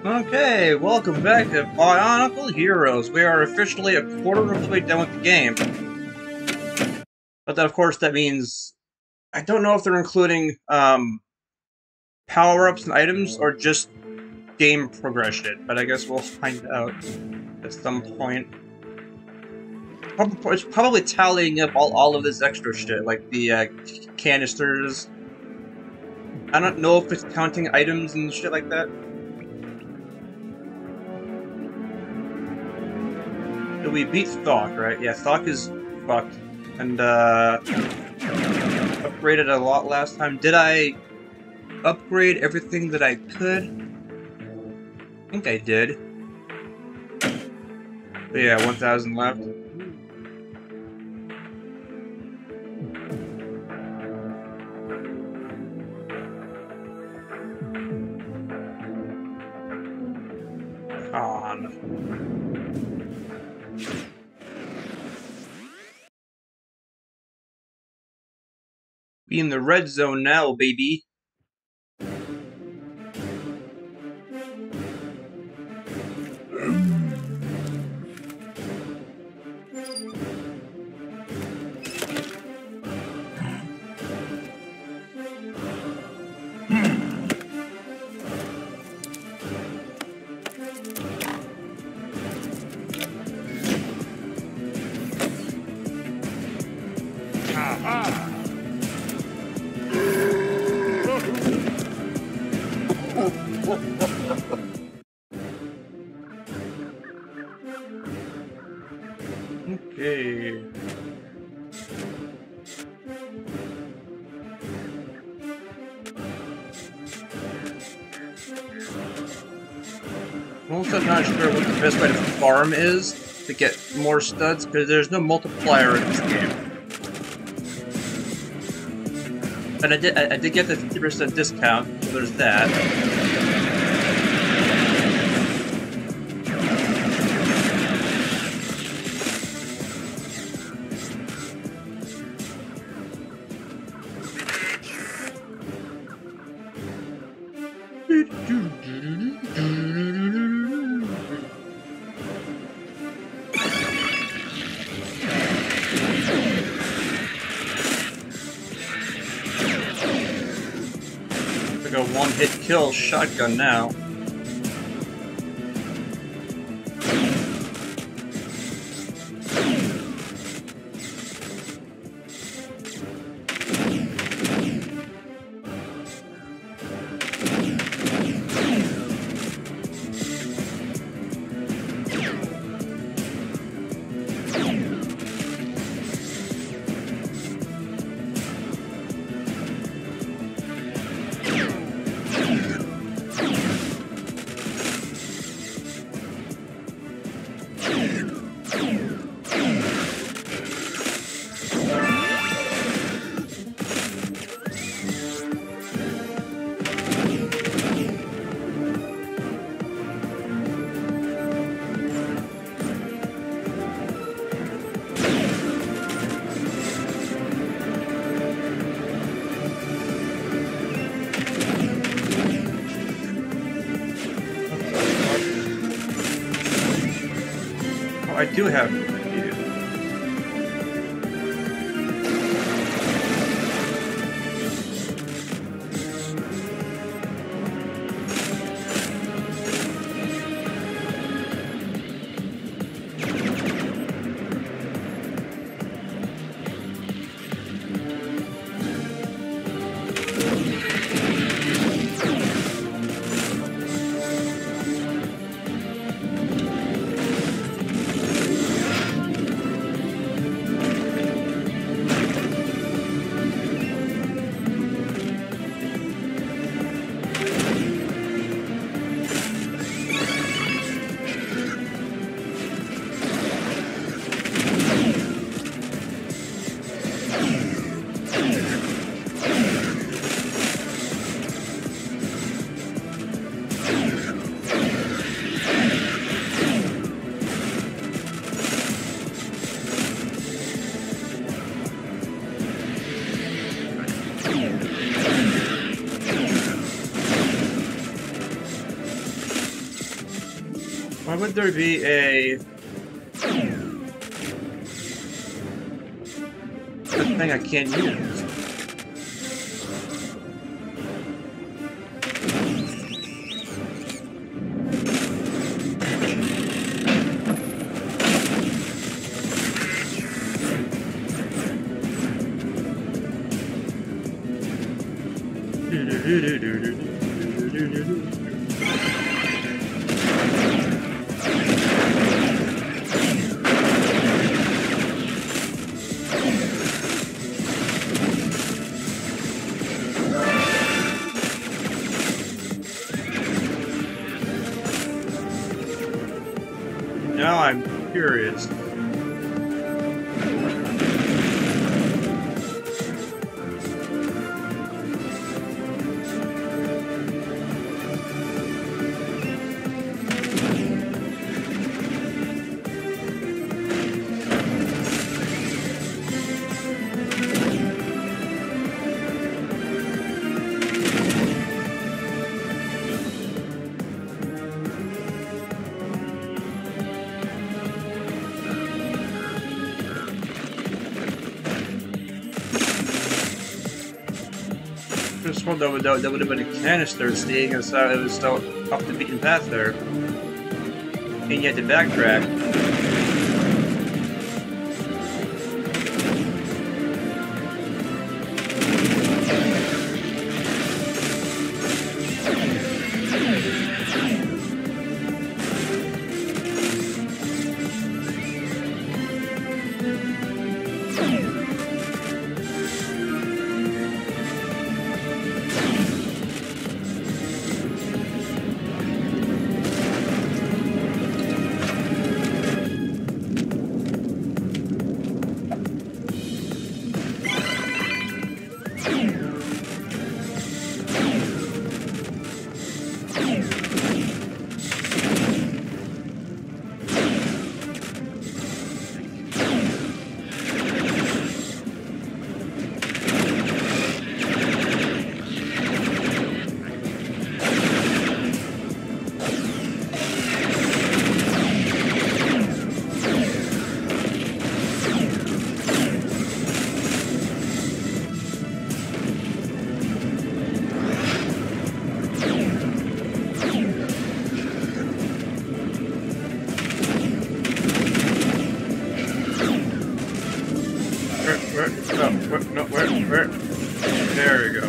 Okay, welcome back to Bionicle Heroes. We are officially a quarter of the way done with the game. But then, of course, that means I don't know if they're including power-ups and items or just game progression. But I guess we'll find out at some point. It's probably tallying up all of this extra shit, like the canisters. I don't know if it's counting items and shit like that. We beat Thok, right? Yeah, Thok is fucked. And, upgraded a lot last time. Did I upgrade everything that I could? I think I did. But yeah, 1,000 left. On. Be in the red zone now, baby. Okay. I'm also not sure what the best way to farm is to get more studs, because there's no multiplier in this game. And I did get the 50% discount, so there's that. Like a one-hit kill shotgun now. I do have you. Why would there be a thing I can't use? Now I'm curious. Just one that would have been a canister, seeing as it was still off the beaten path there. And you had to backtrack. Where? There we go.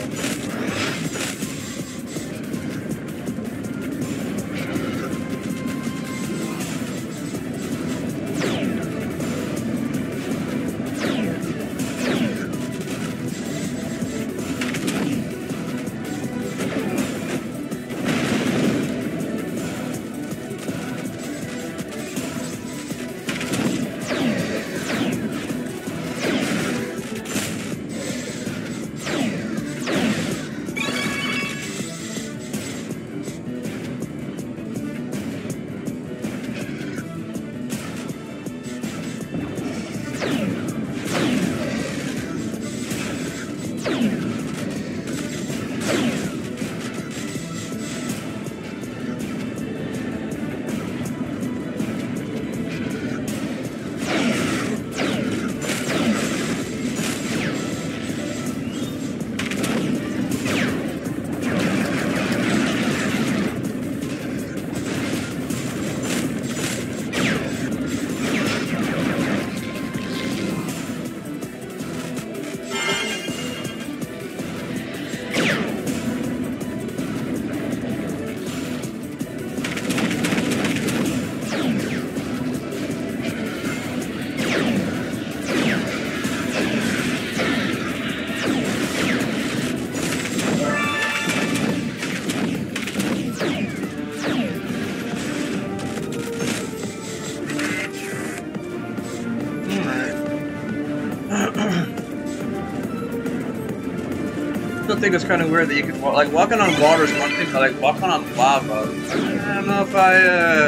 I still think it's kind of weird that you could like walking on water is one thing, but like walking on lava, I don't know if I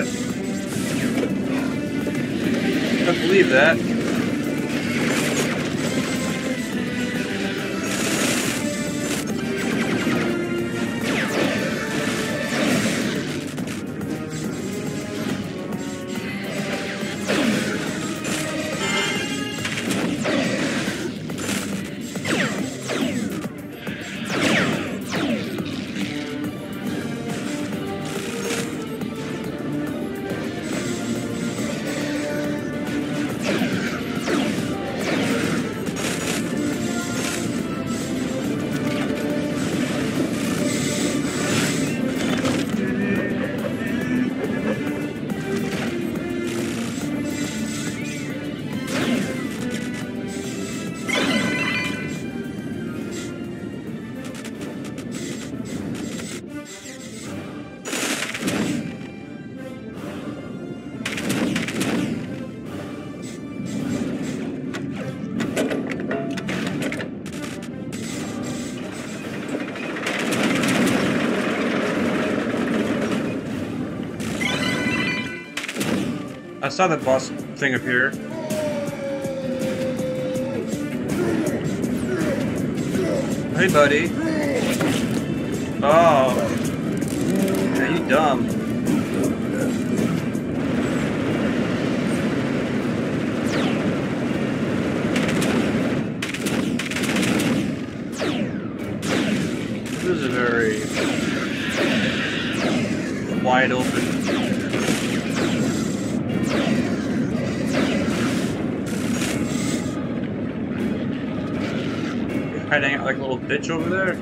believe that. I saw the boss thing appear. Hey, buddy. Oh. Yeah, you dumb. This is a very wide open. Hiding out like a little bitch over there.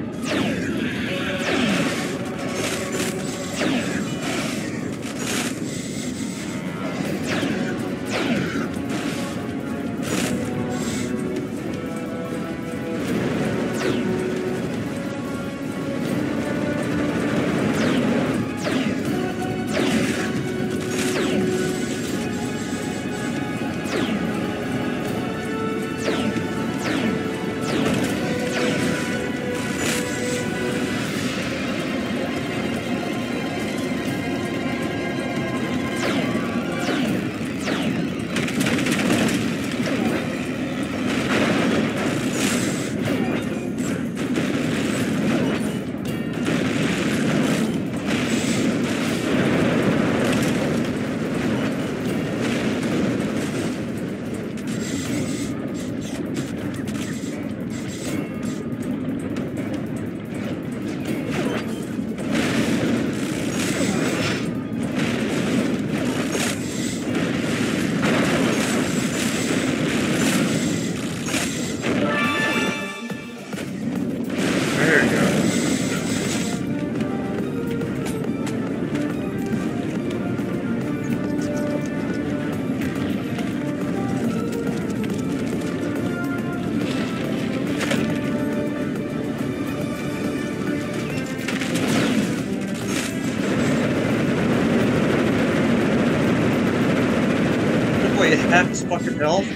Wait, half his fucking health?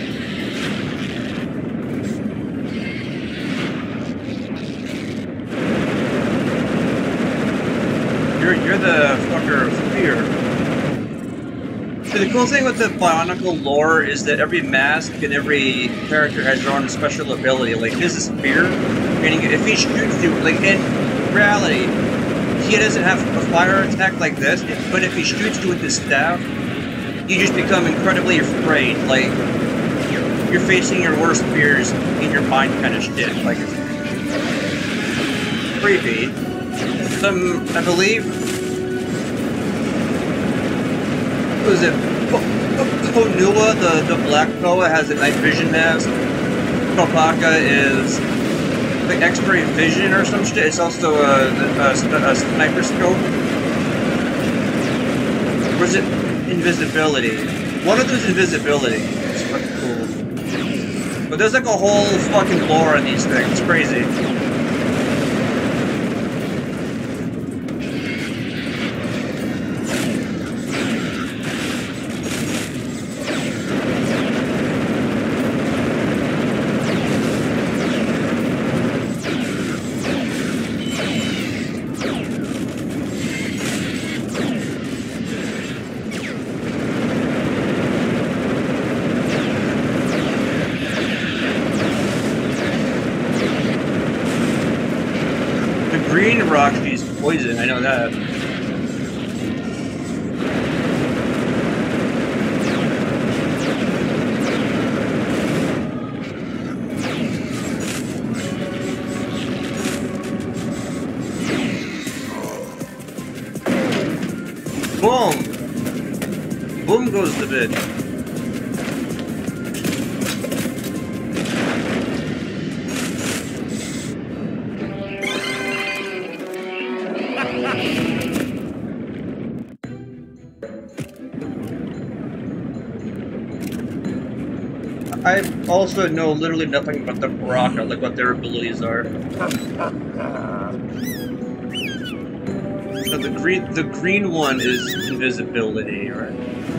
You're the fucker of fear. See, the cool thing with the Bionicle lore is that every mask and every character has their own special ability. Like, his is fear, meaning if he shoots you, like, in reality, he doesn't have a fire attack like this, but if he shoots you with his staff, you just become incredibly afraid, like, you're facing your worst fears in your mind kind of shit, like, it's creepy. I believe, what was it, Konua, the Black Boa, has a night vision mask. Kopaka is, like, X-ray vision or some shit, it's also a sniper scope. Or is it invisibility? One of those invisibility. It's fucking cool. But there's like a whole fucking lore on these things. It's crazy. Green rock is poison, I know that. Boom! Boom goes the bit. I also know literally nothing about the Baraka, like what their abilities are. So the green one is invisibility, right?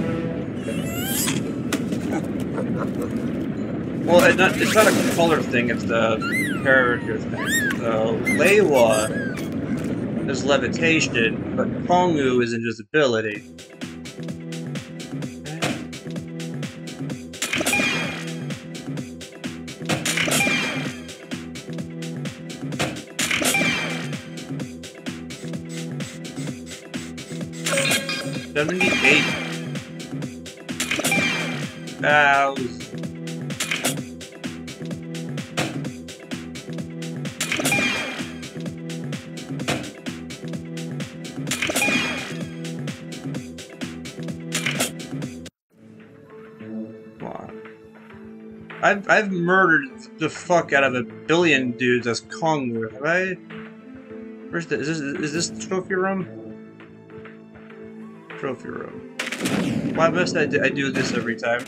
Well, it's not a color thing, it's the character thing. So Leiwa is levitation, but Kongu is invisibility. 78,000. I've murdered the fuck out of 1 billion dudes as Kongru, have I? Where's the is this the trophy room? Trophy room. Why must I do this every time?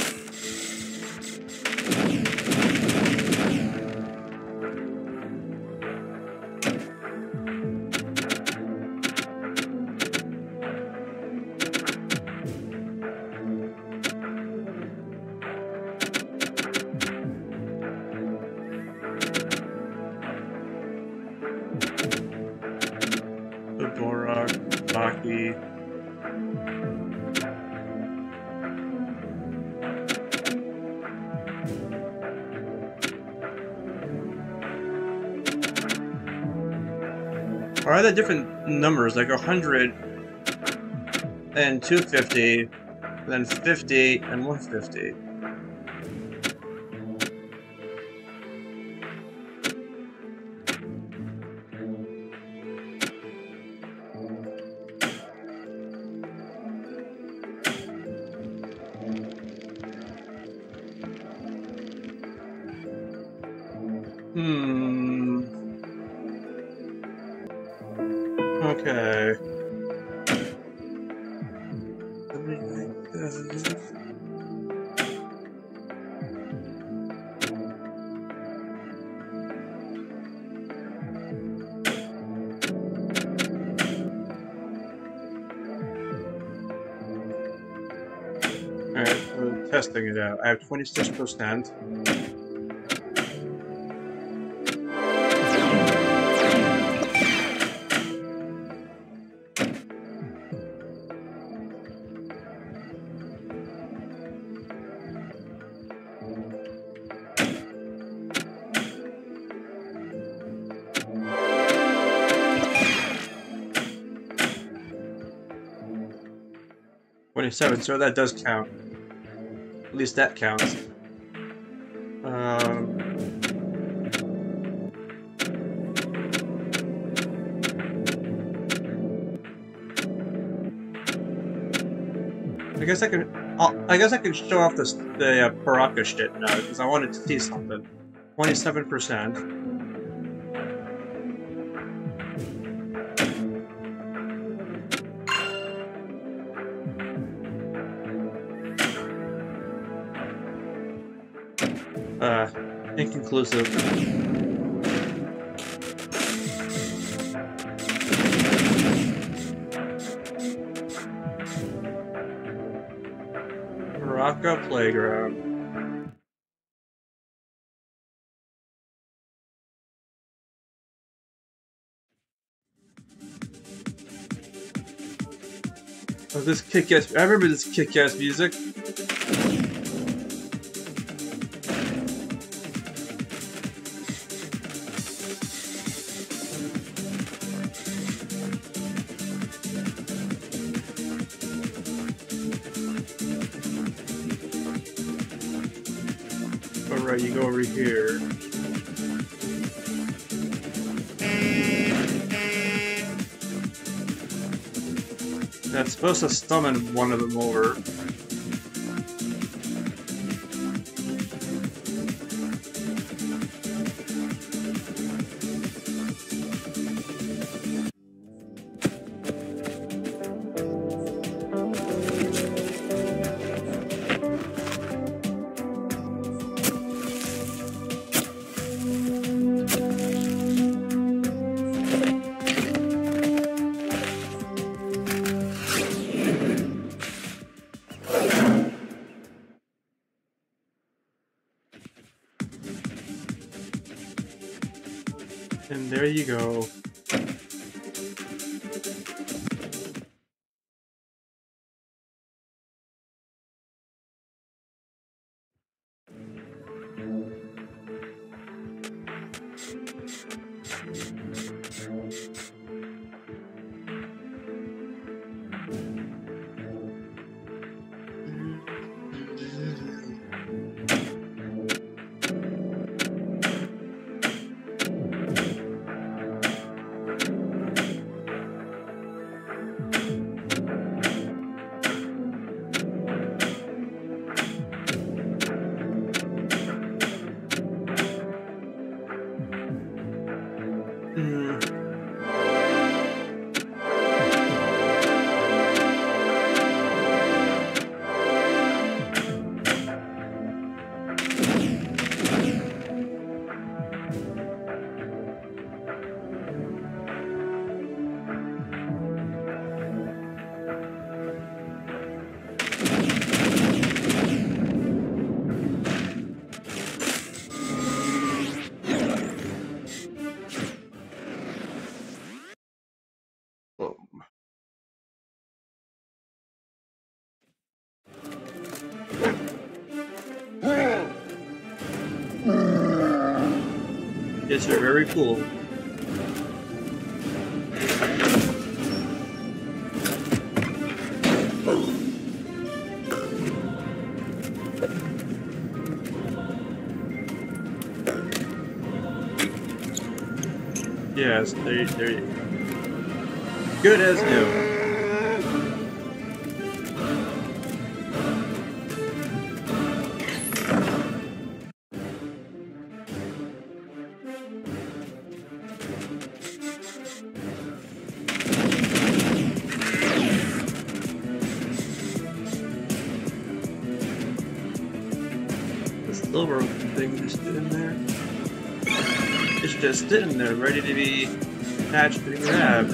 Or are there different numbers, like 100 and 250, then 50 and 150? Okay. Alright, we're testing it out. I have 26%. So that does count. At least that counts. I guess I can. I guess I can show off the Paraka shit now because I wanted to see something. 27%. Inconclusive. Baraka Playground. Oh, this kick-ass. I remember this kick-ass music. Alright, you go over here. That's supposed to summon one of them over. And there you go. These are very cool. Yes, they're good as new. Silver thing just sitting there. It's just sitting there, ready to be hatched and grabbed.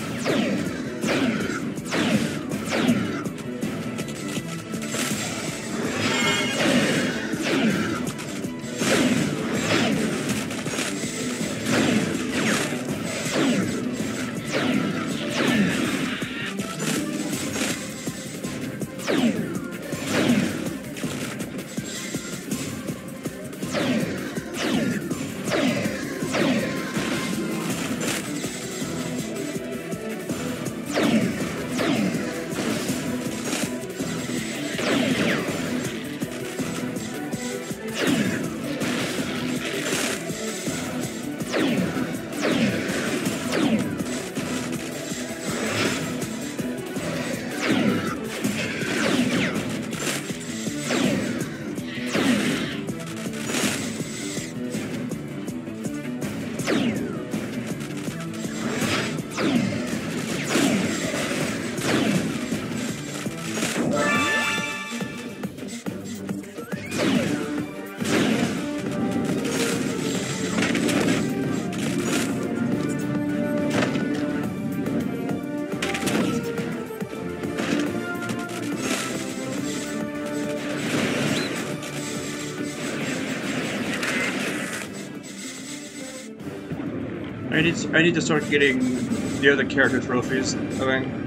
I need to start getting the other character trophies, I think.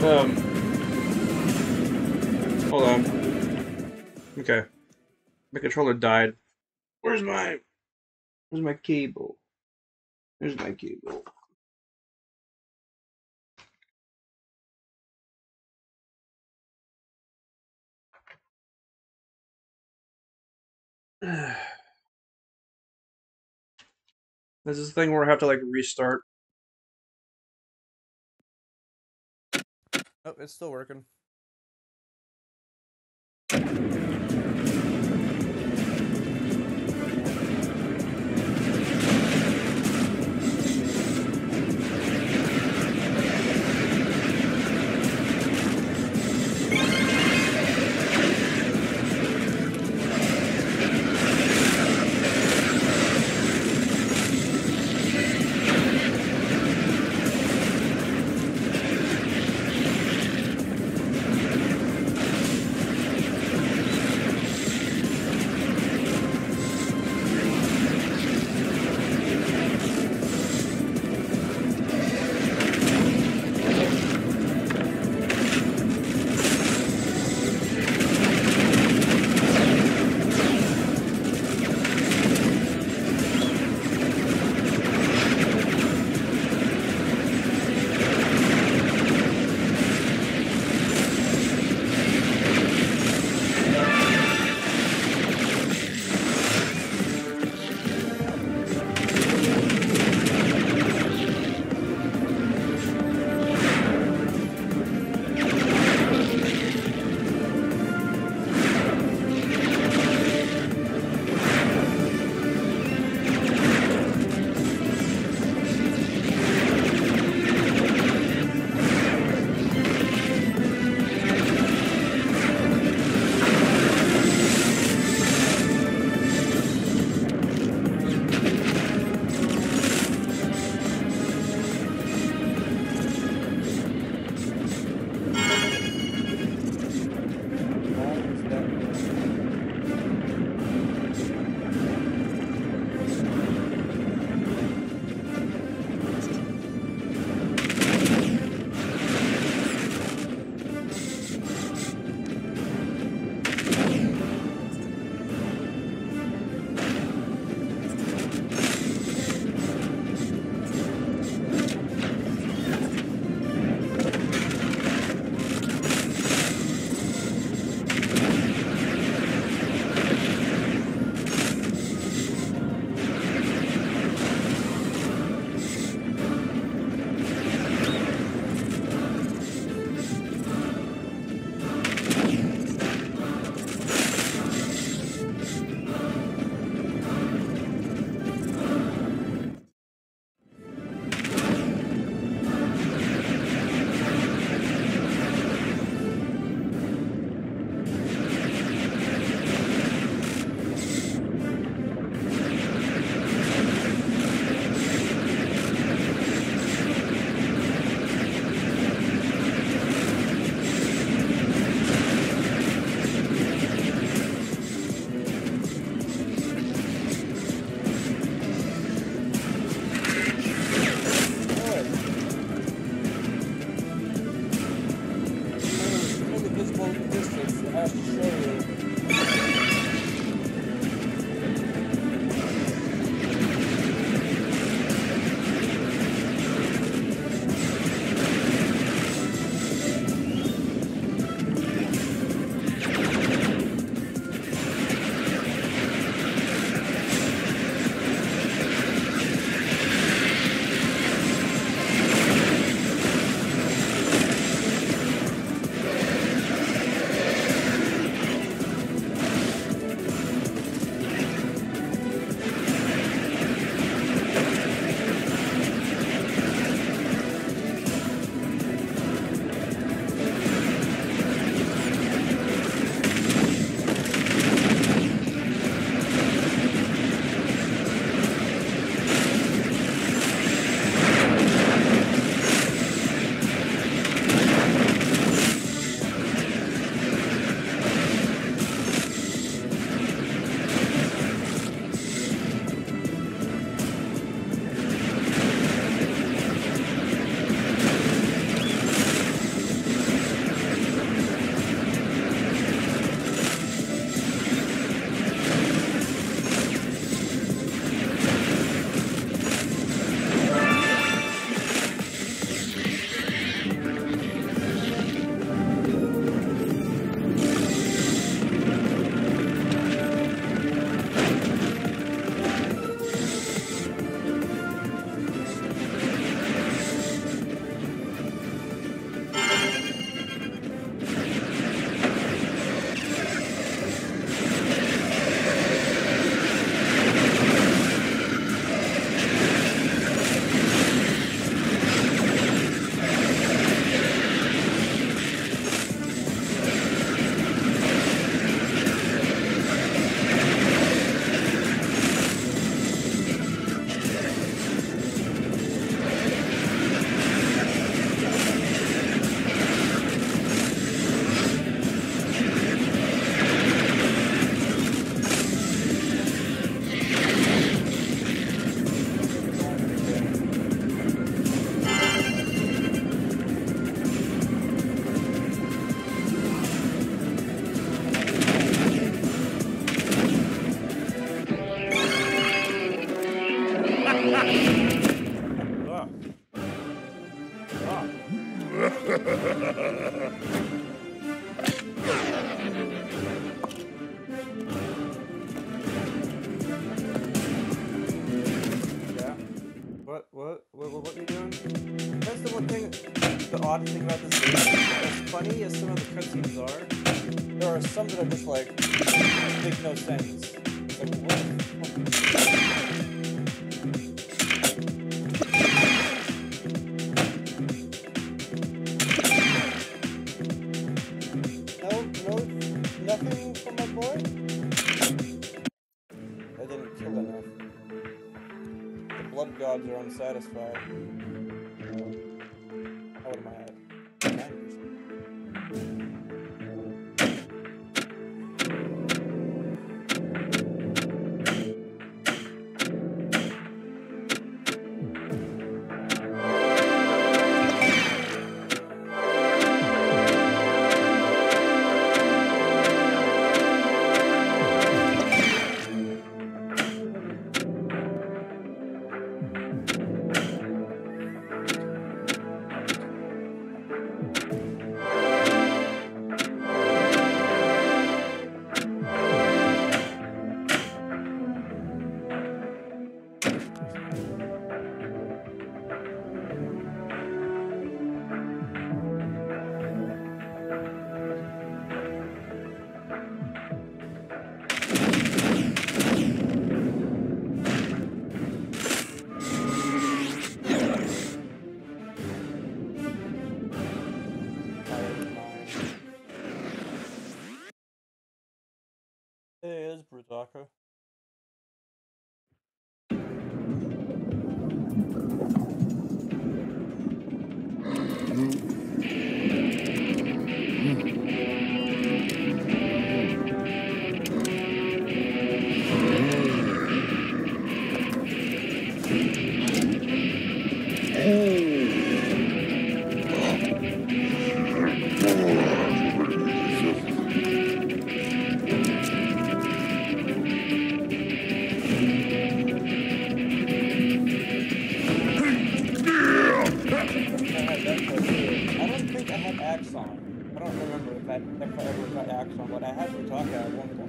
Hold on. Okay. My controller died. Where's my cable? There's my cable. This is the thing where I have to like restart. Oh, it's still working. What are you doing? That's the one thing, the odd thing about this game. As funny as some of the cutscenes are, there are some that are just like, make no sense. It's like, what the fuck? Nothing from my boy? I didn't kill enough. The blood gods are unsatisfied. What am I at? 90%. Hey, it's Brutaka. Axon. I don't remember if I ever got Axon, but I had Brutaka at one point.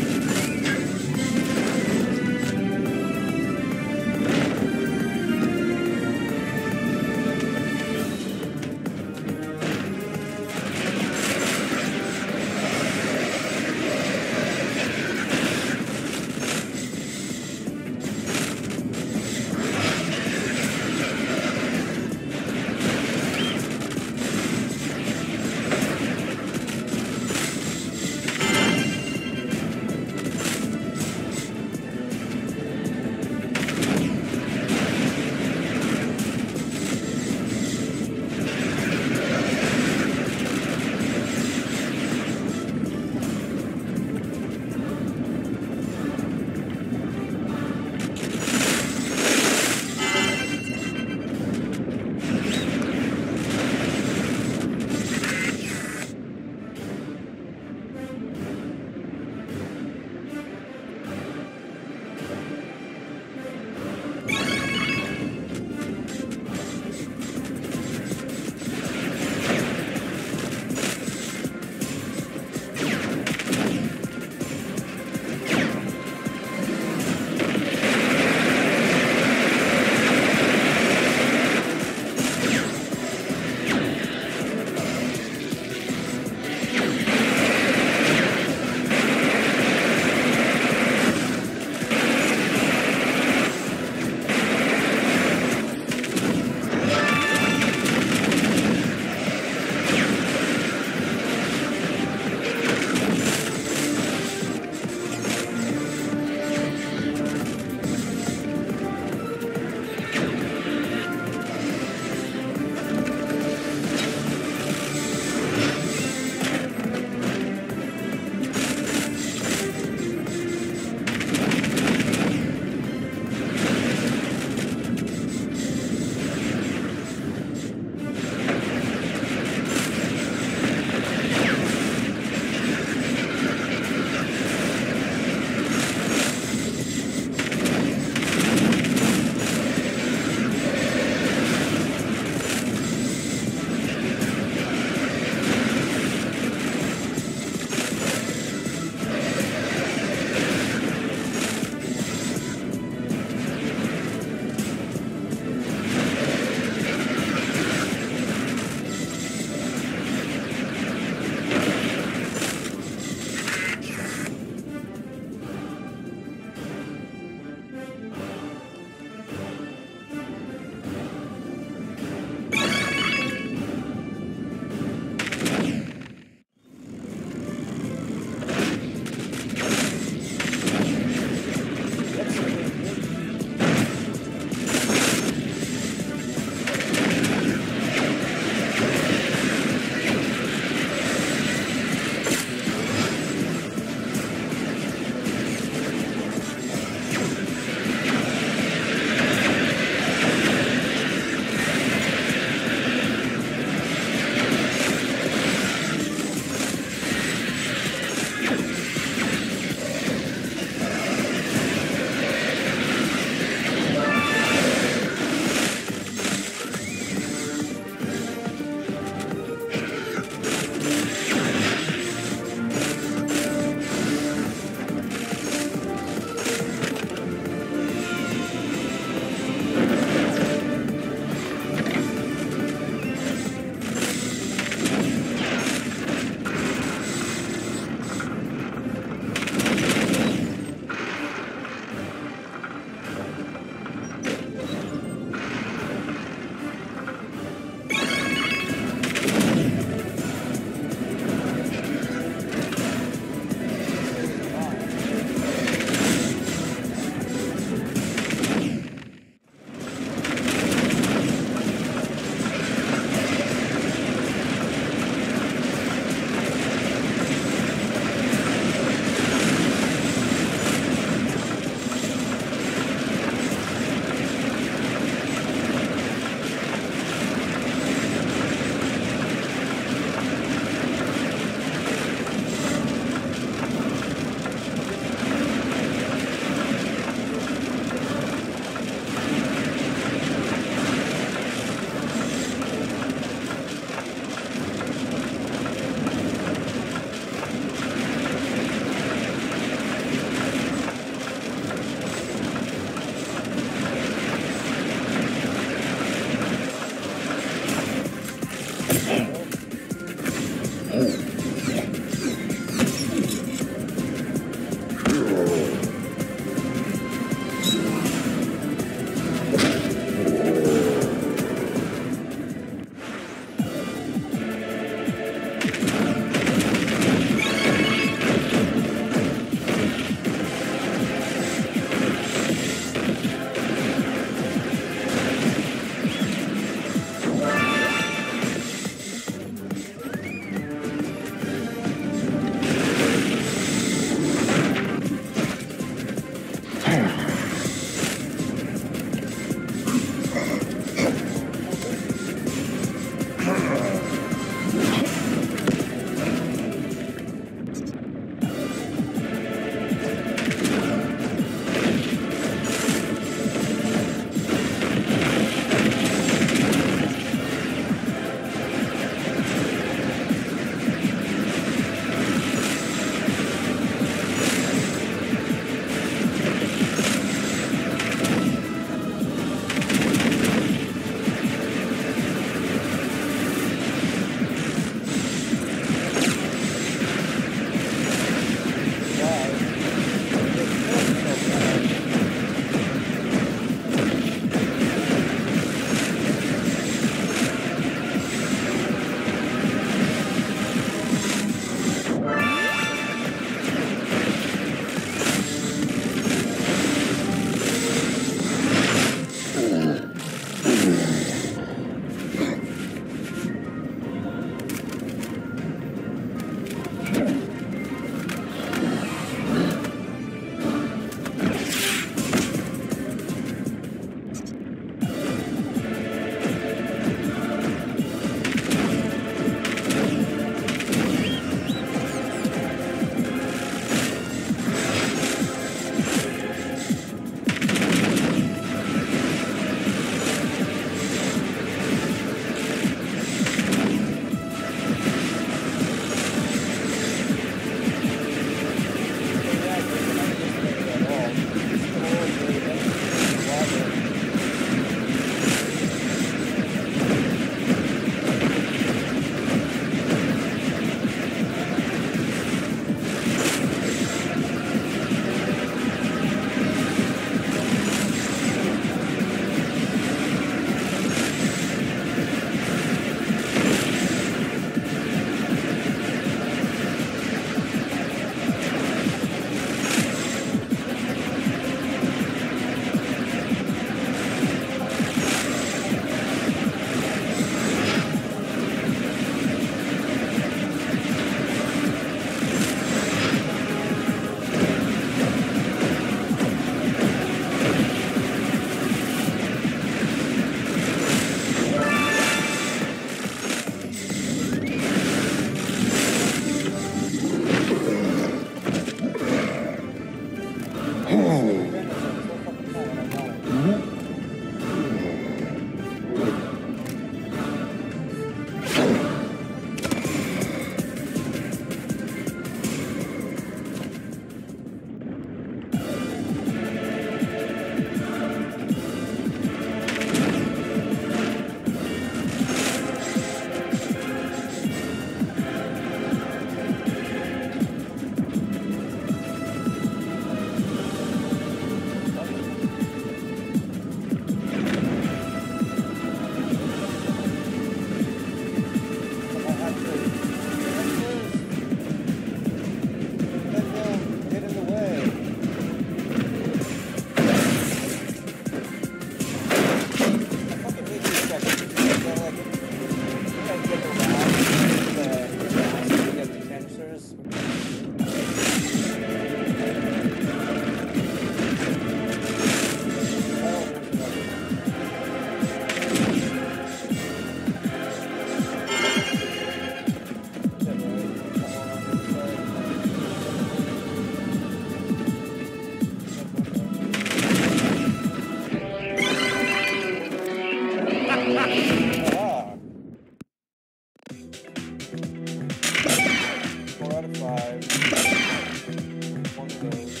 one of those.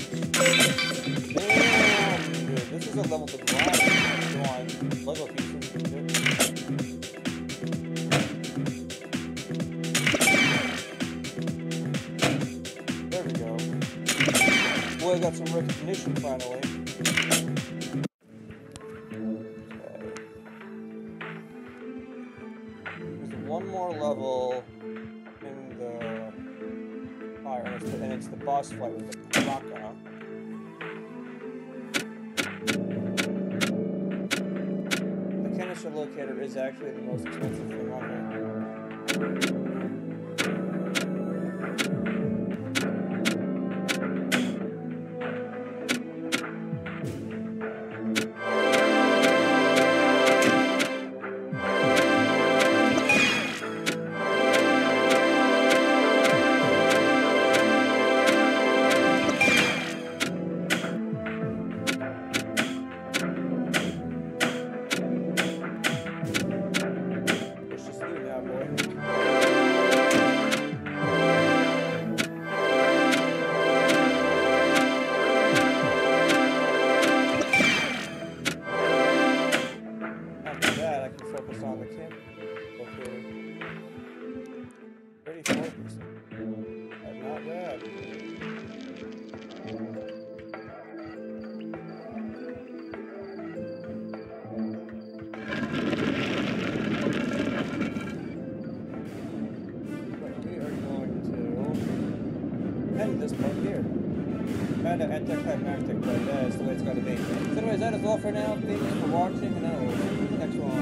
Damn, dude, this is a level to grind. Go on, Lego pieces. There we go. Boy, I got some recognition finally. One more level in the fire, and it's the boss fight with the Raka. The canister locator is actually the most expensive thing on there. This part here. Kind of anticlimactic, but that's the way it's got to be. So anyways, that is all for now. Thanks for watching, and I will see you in the next one.